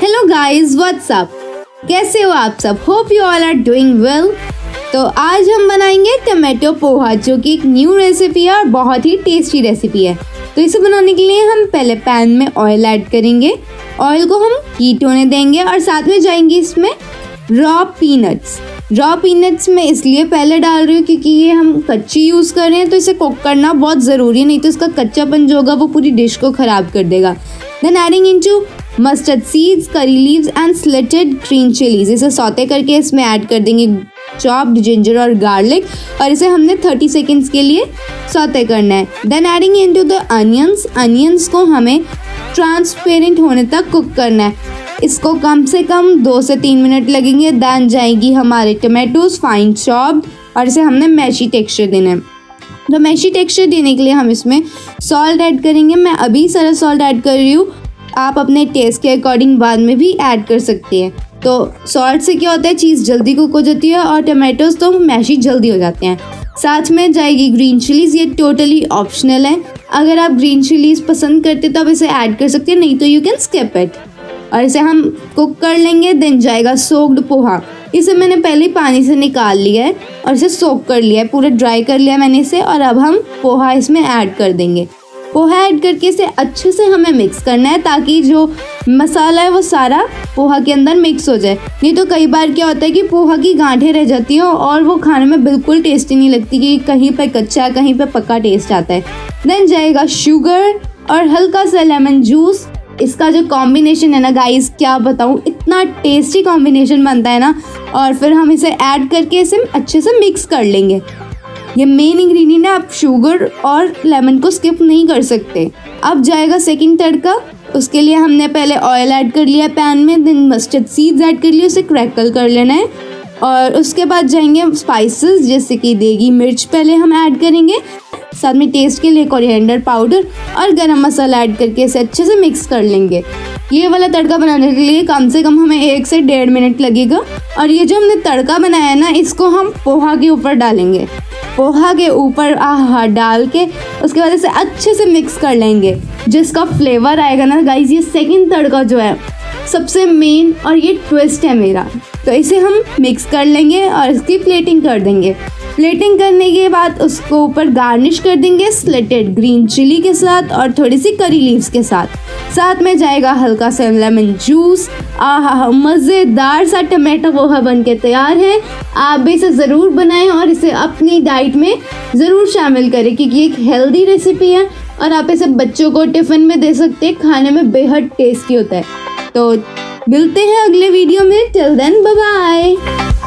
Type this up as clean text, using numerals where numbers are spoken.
Hello guys, what's up, कैसे हो आप सब? Hope you all are doing well. तो आज हम बनाएंगे टमाटो पोहा, जो कि एक न्यू रेसिपी है और बहुत ही टेस्टी रेसिपी है। तो इसे बनाने के लिए हम पहले पैन में ऑयल ऐड करेंगे। ऑयल को हम हीट होने देंगे और साथ में जाएंगे इसमें रॉ पीनट्स। रॉ पीनट्स मैं इसलिए पहले डाल रही हूँ क्योंकि ये हम कच्ची यूज़ कर रहे हैं, तो इसे कुक करना बहुत ज़रूरी है, नहीं तो इसका कच्चापन जो होगा वो पूरी डिश को ख़राब कर देगा। Then adding into mustard seeds, curry leaves and slitted green chillies. इसे सौते करके इसमें ऐड कर देंगे चॉप्ड जिंजर और गार्लिक, और इसे हमने 30 सेकेंड्स के लिए सौते करना है। Then adding into the onions. Onions को हमें ट्रांसपेरेंट होने तक कुक करना है। इसको कम से कम 2 से 3 मिनट लगेंगे। देन जाएगी हमारे टमाटोज फाइन चॉप्ड, और इसे हमने मैशी टेक्सचर देना है। तो मैशी टेक्सचर देने के लिए हम इसमें सॉल्ट ऐड करेंगे। मैं अभी सारा सॉल्ट ऐड कर रही हूँ, आप अपने टेस्ट के अकॉर्डिंग बाद में भी ऐड कर सकते हैं। तो सॉल्ट से क्या होता है, चीज़ जल्दी कुक हो जाती है और टमाटोज तो मैशी जल्दी हो जाते हैं। साथ में जाएगी ग्रीन चिलीज़। ये टोटली ऑप्शनल है, अगर आप ग्रीन चिलीज़ पसंद करते तो आप इसे ऐड कर सकते हैं, नहीं तो यू कैन स्किप इट। और इसे हम कुक कर लेंगे। देन जाएगा सोक्ड पोहा। इसे मैंने पहले पानी से निकाल लिया है और इसे सोक कर लिया है, पूरा ड्राई कर लिया मैंने इसे। और अब हम पोहा इसमें ऐड कर देंगे। पोहा ऐड करके इसे अच्छे से हमें मिक्स करना है, ताकि जो मसाला है वो सारा पोहा के अंदर मिक्स हो जाए। नहीं तो कई बार क्या होता है कि पोहा की गांठें रह जाती हैं और वो खाने में बिल्कुल टेस्टी नहीं लगती, कि कहीं पे कच्चा कहीं पे पक्का टेस्ट आता है। देन जाएगा शुगर और हल्का सा लेमन जूस। इसका जो कॉम्बिनेशन है ना गाइस, क्या बताऊँ, इतना टेस्टी कॉम्बिनेशन बनता है ना। और फिर हम इसे ऐड करके इसे अच्छे से मिक्स कर लेंगे। ये मेन इंग्रेडिएंट है, आप शुगर और लेमन को स्किप नहीं कर सकते। अब जाएगा सेकंड तड़का। उसके लिए हमने पहले ऑयल ऐड कर लिया पैन में। देन मस्टर्ड सीड्स ऐड कर लिए, उसे क्रैकल कर लेना है। और उसके बाद जाएंगे स्पाइसेस, जैसे कि देगी मिर्च पहले हम ऐड करेंगे, साथ में टेस्ट के लिए कोरिएंडर पाउडर और गरम मसाला ऐड करके इसे अच्छे से मिक्स कर लेंगे। ये वाला तड़का बनाने के लिए कम से कम हमें 1 से 1.5 मिनट लगेगा। और ये जो हमने तड़का बनाया है ना, इसको हम पोहा के ऊपर डालेंगे। पोहा के ऊपर डाल के उसके बाद इसे अच्छे से मिक्स कर लेंगे। जिसका फ्लेवर आएगा ना गाइस, ये सेकंड तड़का जो है सबसे मेन, और ये ट्विस्ट है मेरा। तो इसे हम मिक्स कर लेंगे और इसकी प्लेटिंग कर देंगे। प्लेटिंग करने के बाद उसको ऊपर गार्निश कर देंगे स्लिटेड ग्रीन चिली के साथ और थोड़ी सी करी लीव्स के साथ। साथ में जाएगा हल्का सा लेमन जूस। आहा, मज़ेदार सा टमाटो पोहा बन के तैयार है। आप भी इसे ज़रूर बनाएं और इसे अपनी डाइट में ज़रूर शामिल करें, क्योंकि एक हेल्दी रेसिपी है और आप इसे बच्चों को टिफ़िन में दे सकते हैं। खाने में बेहद टेस्टी होता है। तो मिलते हैं अगले वीडियो में। Till then bye bye.